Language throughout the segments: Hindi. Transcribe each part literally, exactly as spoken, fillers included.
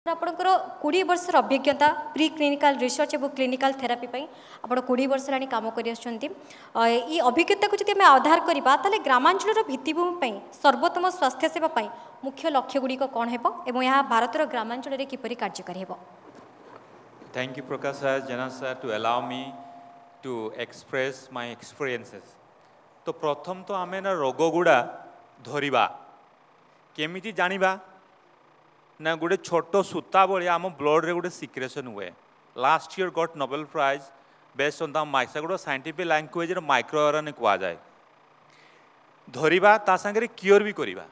आपणकर कोड़े वर्षर अभिज्ञता प्री क्लिनिकल रिसर्च और क्लिनिकल थेरापी आप कोड़े वर्ष ला कम कर अभिज्ञता को जब आधार करवा ग्रामांचल भित्तिभूमि सर्वोत्तम स्वास्थ्य सेवा मुख्य लक्ष्य गुड़िक कौन है यहाँ भारतर ग्रामांचल किपरि कार्यकारी है। Thank you Prakash sir, Jana sir to allow me to express my experiences. तो प्रथम तो आमे ना रोग गुड़ा धरिबा केमिति जानिबा ना गोटे छोट सूता भाई आम ब्लड रे गोटे सिक्रेशन हुए last year got Nobel prize based on the micro गोटे साइंटिफिक लैंग्वेज माइक्रो आरएनए कह जाए धरिबा ता संगे क्योर भी करिबा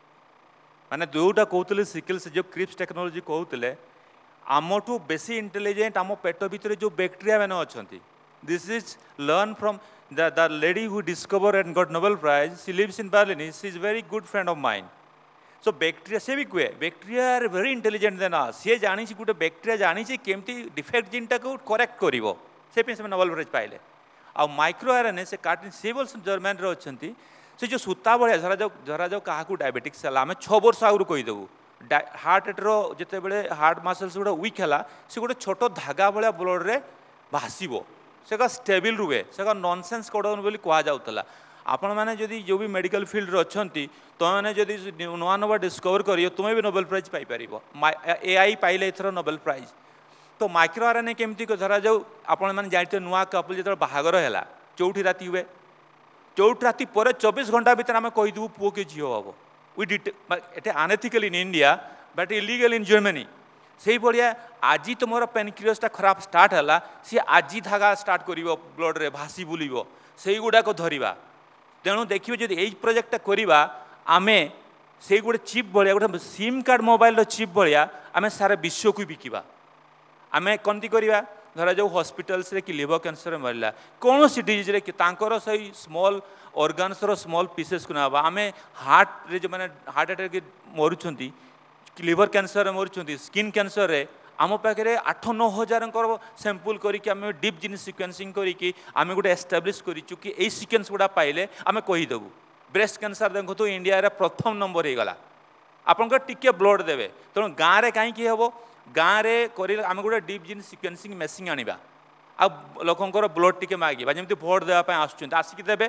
माने जोटा कहते सिकल से जो क्रिप्स टेक्नोलॉजी कहते आमठू बेसी इंटेलिजेंट आम पेट भितर जो बैक्टेरिया मैंने अच्छा this is learn from the the lady who discover and got Nobel prize she lives in Berlin she is very good friend of mind so bacteria से भी कहे bacteria are very intelligent than us सी जानी गोटे बैक्टेरिया जानी केमती डिफेक्ट जिनटा को करेक्ट करिवो से नोबेल प्राइज पाइले आ माइक्रो आरएनए से काट से जर्मन रे अछंती से जो सूता भाया धरा जाओ धरा जाओ क्या डायबिटिक्स है आम छः वर्ष आगु कहीदेबू हार्ट एटर जिते बड़े हार्ट मसल्स गुड़ा वीक है से गोटे छोट धागा भाया ब्लड रे भाषब से स्टेबल रुए से नॉनसेंस कोडन बोली कह जाऊला आपण मैंने जदि जो भी मेडिकल फील्ड रे अच्छी तुम मैंने जदि नुआ नुआ डिस्कवर कर तुम्हें भी नोबेल प्राइज पाइपर ए आई पाइले एथर नोबेल प्राइज तो माइक्रो आरएनए केमती धरा जाऊ आपण मैंने जानते नुआ कपल जो बाहागर है चौठी राति हुए चौठी राति पर चौबीस घंटा भर आम कहीदेबू पुओ के झील हम we did it unethical in India but illegal in Germany से भाया आज तुम पेनक्रियसटा खराब स्टार्ट है सी आज धागा स्टार्ट कर ब्लड रे भासी बुल से गुड़ाक धरवा तेणु देखिए जब यही प्रोजेक्टा करवा आम से गोटे चिप भाया गोटे सिम कार्ड मोबाइल चिप भाया आम सारा विश्व को बिकवा आम कमती करवा धरा जो हॉस्पिटल्स रे कि लिवर कैंसर मरला कौन सी डिजीज रे कि तांकर सही स्मॉल ऑर्गन्स रो स्मॉल पीसेस को नाबा आम हार्ट रे जो मैंने हार्ट अटैक मरुंच लिवर कैंसर मरुंच स्किन कैंसर रे आम पाखे आठ नौ हजार सैंपल करके आम डीप जिन सिक्वेंसिंग करके आम गोटे एस्टाब्लीश करूँ कि यही सिक्वेंस गुड़ा पाइले आम कहीदेबू ब्रेस्ट कैंसर देखो इंडिया रे प्रथम नंबर हो गला आपंकर टिके ब्लड देवे तेणु गाँव में कहीं हम गाँव में आम गोटे डीप जिन सिक्वेंसिंग मेसीन आनिबा आ लोकंकर ब्लड टिके मागिबा जमी भोट देवाई आसुच्च आसिक देवे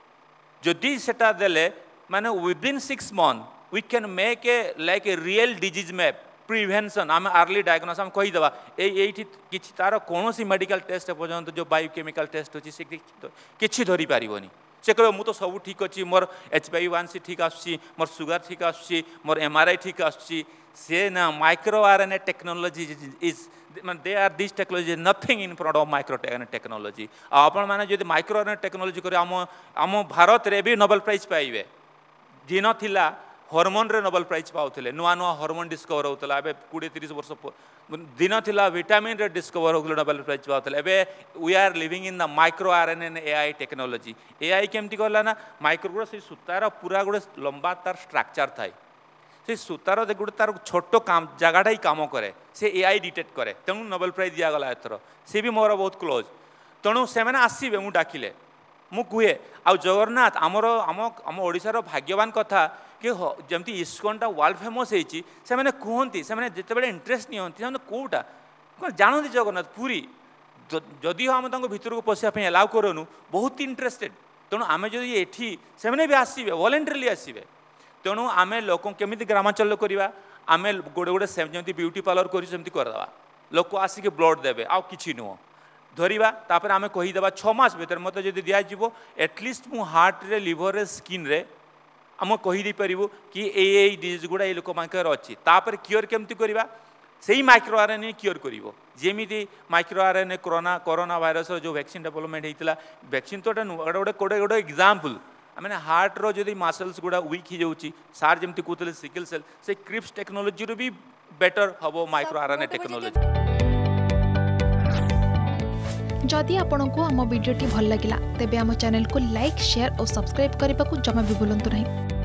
जदि सेटा देले माने within six month we can make a like a real disease map prevention आम अर्ली डायग्नोस आम कहीदेवा ये किसी तार कौन सी मेडिकल टेस्ट पर्यंत जो बायोकेमिकल टेस्ट अच्छी किसी धरी पारनी से कह मुझे सब ठीक अच्छी मोर एच पी वन सी ठीक आसुच्ची मोर सुगर ठीक आसुच्ची मोर एमआरआई ठीक आसुच्ची से ना micro RNA technology is they are this technology nothing in front of micro technology आपण मैंने जो माइक्रो आरएनए टेक्नोलॉजी कर आम आम भारत रे भी नोबेल प्राइज पाइबे दिन थिला हॉर्मोन रे नोबेल प्राइज पाउथिले नुआ नुआ हॉर्मोन डिस्कवर होतला एबे बीस तीस वर्ष दिन थिला विटामिन रे डिस्कवर होगले नोबेल प्राइज पाउथिले एबे we are living in the micro RNA AI technology AI केमती कहला ना माइक्रो गुड़ा से सूतार पूरा गोटे लंबा तार स्ट्रक्चर थाए से सूतार गोटे तार छोट काम जगटा ही काम करे से एआई डिटेक्ट करे तेणु नोबेल प्राइज दिगला एथर सी भी मोर बहुत क्लोज तेणु से मैंने आसवे मुझे डाकिले मु कहे आ जगन्नाथ आमर आम आम ओडिशार भाग्यवान कथा कि जमती इस्कनटा वर्ल्ड फेमस होती से मैंने कहती से मैंने जिते इंटरेस्ट नियंती से कौटा कौन जानती जगन्नाथ पुरी जदि आम भर को पशिया एलाउ करूँ बहुत इंटरेस्टेड तेणु आम जदि ये से मैंने भी आसवे वॉलंटरीली आसवे तेणु आम लोक केमी ग्रामांचल करवा आम गोटे गोटे जमी ब्यूटी पार्लर करमी करदे लोक आसिक ब्लड देवे आउ कि नुह धरवा तापर आम कहीदेवा छमास भर मत जब दिज्व एटलिस्ट मु हार्ट रे लिवर रे स्किन रे आम कहीदे पारू कि ये डिजीज गुड़ा ये लोक मानकर अच्छी तापर क्योर केमती करवा से माइक्रो आरएनए क्योर कर जमी micro RNA corona corona virus जो वैक्सीन डेवलपमेंट होता वैक्सीन तो गोटे गोटे गोटे एग्जाम्पल मैंने हार्ट रो जदि मसल्स गुड़ा वीक हो जाऊँगी सार जमी कहते सिकल सेल से क्रिप्स टेक्नोलॉजी रू भी बेटर हम माइक्रो आरएनए टेक्नोलॉजी। जदि आपंक आम भिडी भल लगा तेब आम चैनल को लाइक शेयर और सब्सक्राइब करने को जमा भी भूलु नहीं।